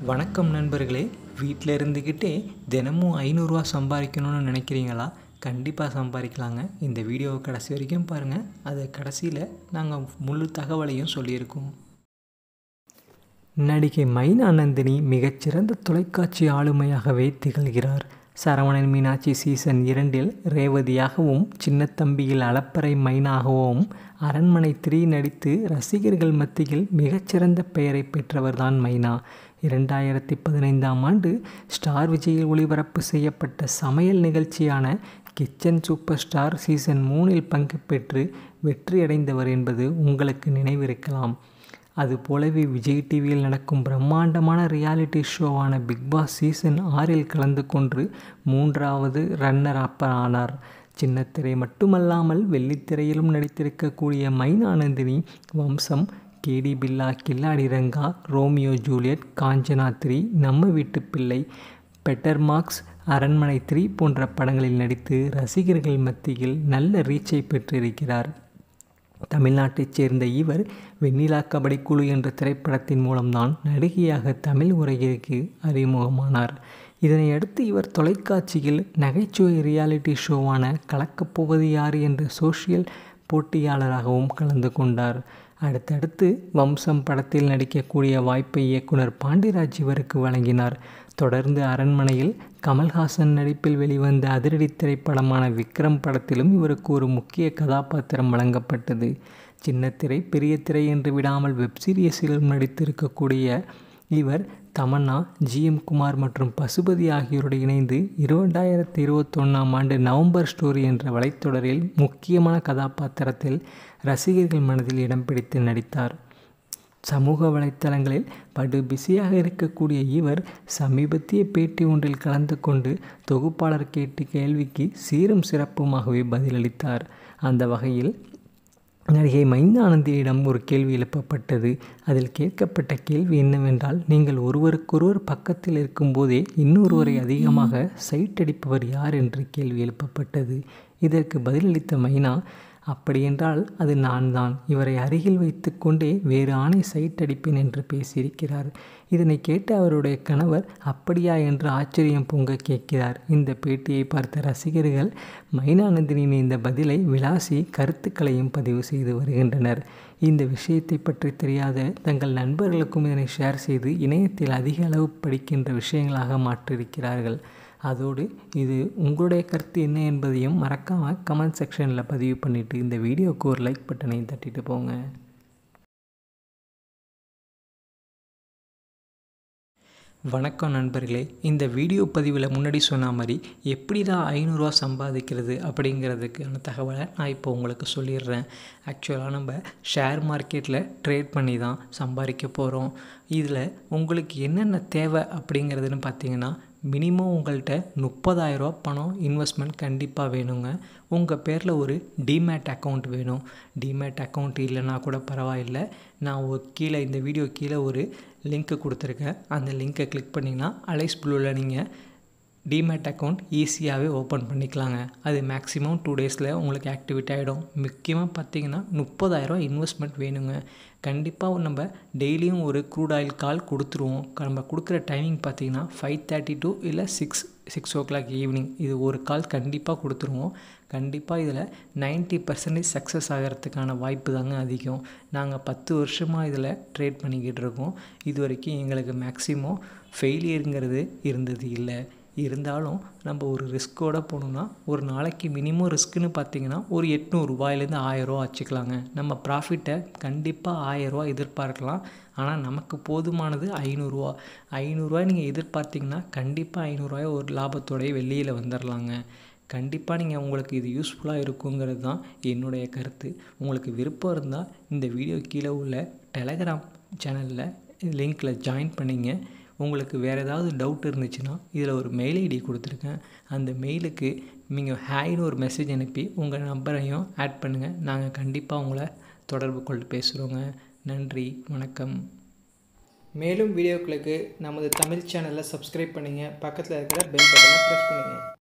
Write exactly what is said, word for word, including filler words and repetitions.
வணக்கம் நண்பர்களே. வீட்டில் இருந்துக்கிட்டே தினமும் ஐநூறுரூவா சம்பாதிக்கணும்னு நினைக்கிறீங்களா? கண்டிப்பாக சம்பாதிக்கலாங்க. இந்த வீடியோவை கடைசி வரைக்கும் பாருங்கள். அது கடைசியில் நாங்கள் முழு தகவலையும் சொல்லியிருக்கோம். நடிகை மைனா நந்தினி மிகச்சிறந்த தொலைக்காட்சி ஆளுமையாகவே திகழ்கிறார். சரவணன் மீனாட்சி சீசன் இரண்டில் ரேவதியாகவும், சின்னத்தம்பியில் அளப்பறை மைனாகவும், அரண்மனை த்ரீ நடித்து ரசிகர்கள் மத்தியில் மிகச்சிறந்த பெயரை பெற்றவர்தான் மைனா. இரண்டாயிரத்தி பதினைந்தாம் ஆண்டு ஸ்டார் விஜயில் ஒளிபரப்பு செய்யப்பட்ட சமையல் நிகழ்ச்சியான கிச்சன் சூப்பர் ஸ்டார் சீசன் மூணில் பங்கு பெற்று வெற்றியடைந்தவர் என்பது உங்களுக்கு நினைவிருக்கலாம். அதுபோலவே விஜய் டிவியில் நடக்கும் பிரம்மாண்டமான ரியாலிட்டி ஷோவான பிக்பாஸ் சீசன் ஆறில் கலந்து கொண்டு மூன்றாவது ரன்னர் அப் ஆனார். சின்னத்திரை மட்டுமல்லாமல் வெள்ளித்திரையிலும் நடித்திருக்கக்கூடிய Mynaa Nandhini Vamsam, KD Billa, Killadi Ranga, Romeo Juliet, Kanchana three, Namma Veettu பிள்ளை, பெட்டர் மார்க்ஸ், அரண்மனை த்ரீ போன்ற படங்களில் நடித்து ரசிகர்கள் மத்தியில் நல்ல ரீச்சை பெற்றிருக்கிறார். தமிழ்நாட்டைச் சேர்ந்த இவர் வெண்ணிலா கபடி குழு என்ற திரைப்படத்தின் மூலம்தான் நடிகையாக தமிழ் உலகிற்கு அறிமுகமானார். இதனையடுத்து இவர் தொலைக்காட்சியில் நகைச்சுவை ரியாலிட்டி ஷோவான கலக்கப்போவது யார் என்ற சோஷியல் போட்டியாளராகவும் கலந்து கொண்டார். அடுத்தடுத்து வம்சம் படத்தில் நடிக்கக்கூடிய வாய்ப்பை இயக்குனர் பாண்டிராஜ் இவருக்கு வழங்கினார். தொடர்ந்து அரண்மனையில் கமல்ஹாசன் நடிப்பில் வெளிவந்த அதிரடி திரைப்படமான விக்ரம் படத்திலும் இவருக்கு ஒரு முக்கிய கதாபாத்திரம் வழங்கப்பட்டது. சின்னத்திரை பெரிய திரை என்று விடாமல் வெப்சீரியஸிலும் நடித்திருக்கக்கூடிய இவர் தமன்னா, ஜி எம் குமார் மற்றும் பசுபதி ஆகியோருடன் இணைந்து இரண்டாயிரத்தி இருபத்தொன்னாம் ஆண்டு நவம்பர் ஸ்டோரி என்ற வலைத்தொடரில் முக்கியமான கதாபாத்திரத்தில் ரசிகர்கள் மனதில் இடம் பிடித்து நடித்தார். சமூக வலைத்தளங்களில் படு பிஸியாக இருக்கக்கூடிய இவர் சமீபத்திய பேட்டி ஒன்றில் கலந்து கொண்டு தொகுப்பாளர் கேட்டு கேள்விக்கு சீரும் சிறப்புமாகவே பதிலளித்தார். அந்த வகையில் நடிகை மைனா நந்தினியிடம் ஒரு கேள்வி எழுப்பப்பட்டது. அதில் கேட்கப்பட்ட கேள்வி என்னவென்றால், நீங்கள் ஒருவருக்கொருவர் பக்கத்தில் இருக்கும்போதே இன்னொருவரை அதிகமாக சைட் அடிப்பவர் யார் என்று கேள்வி எழுப்பப்பட்டது. இதற்கு பதிலளித்த மைனா, அப்படியென்றால் அது நான் தான். இவரை அருகில் வைத்து கொண்டே வேறு ஆணை சைட் அடிப்பேன் என்று பேசியிருக்கிறார். இதனை கேட்ட அவருடைய கணவர் அப்படியா என்று ஆச்சரியம் பொங்க கேட்கிறார். இந்த பேட்டியை பார்த்த ரசிகர்கள் மைனா நந்தினியின் இந்த பதிலை விளாசி கருத்துக்களையும் பதிவு செய்து வருகின்றனர். இந்த விஷயத்தை பற்றி தெரியாத தங்கள் நண்பர்களுக்கும் இதனை ஷேர் செய்து இணையத்தில் அதிக அளவு படிக்கின்ற விஷயங்களாக மாற்றியிருக்கிறார்கள். அதோடு இது உங்களுடைய கருத்து என்ன என்பதையும் மறக்காமல் கமெண்ட் செக்ஷனில் பதிவு பண்ணிவிட்டு இந்த வீடியோவுக்கு ஒரு லைக் பட்டனையும் தட்டிட்டு போங்க. வணக்கம் நண்பர்களே. இந்த வீடியோ பதிவில் முன்னாடி சொன்ன மாதிரி எப்படி தான் ஐநூறுரூவா சம்பாதிக்கிறது அப்படிங்கிறதுக்கான தகவலை நான் இப்போ உங்களுக்கு சொல்லிடுறேன். ஆக்சுவலாக நம்ம ஷேர் மார்க்கெட்டில் ட்ரேட் பண்ணி தான் சம்பாதிக்க போகிறோம். இதில் உங்களுக்கு என்னென்ன தேவை அப்படிங்கிறதுன்னு பார்த்தீங்கன்னா, மினிமம் உங்கள்கிட்ட முப்பதாயிரரூவா பணம் இன்வெஸ்ட்மெண்ட் கண்டிப்பாக வேணுங்க. உங்கள் பேரில் ஒரு டிமேட் அக்கௌண்ட் வேணும். டிமேட் அக்கௌண்ட் இல்லைன்னா கூட பரவாயில்லை. நான் ஒரு கீழே இந்த வீடியோ கீழே ஒரு லிங்க்கு கொடுத்துருக்கேன். அந்த லிங்க்கை கிளிக் பண்ணிங்கன்னா அலைஸ் ப்ளூவில் நீங்கள் டிமேட் அக்கௌண்ட் ஈஸியாகவே ஓப்பன் பண்ணிக்கலாங்க. அது மேக்ஸிமம் டூ டேஸில் உங்களுக்கு ஆக்டிவேட் ஆகிடும். முக்கியமாக பார்த்தீங்கன்னா முப்பதாயிரரூவா இன்வெஸ்ட்மெண்ட் வேணுங்க. கண்டிப்பாக நம்ம டெய்லியும் ஒரு க்ரூட் ஆயில் கால் கொடுத்துருவோம். நம்ம கொடுக்குற டைமிங் பார்த்தீங்கன்னா ஃபைவ் தேர்ட்டி டூ இல்லை six six o'clock evening. இது ஒரு கால் கண்டிப்பாக கொடுத்துருவோம். கண்டிப்பாக இதில் நைன்ட்டி பர்சன்டேஜ் சக்ஸஸ் ஆகிறதுக்கான வாய்ப்பு தாங்க அதிகம். நாங்கள் பத்து வருஷமாக இதில் ட்ரேட் பண்ணிக்கிட்டு இருக்கோம். இது வரைக்கும் எங்களுக்கு மேக்ஸிமம் ஃபெயிலியருங்கிறது இருந்தது இல்லை. இருந்தாலும் நம்ம ஒரு ரிஸ்க்கோடு போகணுன்னா ஒரு நாளைக்கு மினிமம் ரிஸ்க்குன்னு பார்த்தீங்கன்னா ஒரு எட்நூறுரூவாயிலேருந்து ஆயிரரூவா வச்சுக்கலாங்க. நம்ம ப்ராஃபிட்டை கண்டிப்பாக ஆயிரரூவா எதிர்பார்க்கலாம். ஆனால் நமக்கு போதுமானது ஐநூறுரூவா. ஐநூறுரூவா நீங்கள் எதிர்பார்த்திங்கன்னா கண்டிப்பாக ஐநூறுரூவாயை ஒரு லாபத்தோடைய வெளியில் வந்துடலாங்க. கண்டிப்பாக நீங்கள் உங்களுக்கு இது யூஸ்ஃபுல்லாக இருக்குங்கிறது தான் என்னுடைய கருத்து. உங்களுக்கு விருப்பம் இருந்தால் இந்த வீடியோ கீழே உள்ள டெலகிராம் சேனலில் லிங்க்கில் ஜாயின் பண்ணிங்க. உங்களுக்கு வேறு ஏதாவது டவுட் இருந்துச்சுன்னா இதில் ஒரு மெயில் ஐடி கொடுத்துருக்கேன். அந்த மெயிலுக்கு நீங்கள் ஹேய்னு ஒரு மெசேஜ் அனுப்பி உங்கள் நம்பரையும் ஆட் பண்ணுங்கள். நாங்கள் கண்டிப்பாக உங்களை தொடர்பு கொண்டு பேசுகிறோங்க. நன்றி, வணக்கம். மேலும் வீடியோக்களுக்கு நமது தமிழ் சேனலை சப்ஸ்கிரைப் பண்ணுங்கள். பக்கத்தில் இருக்கிற பெல் பட்டனை ப்ரெஸ் பண்ணுங்கள்.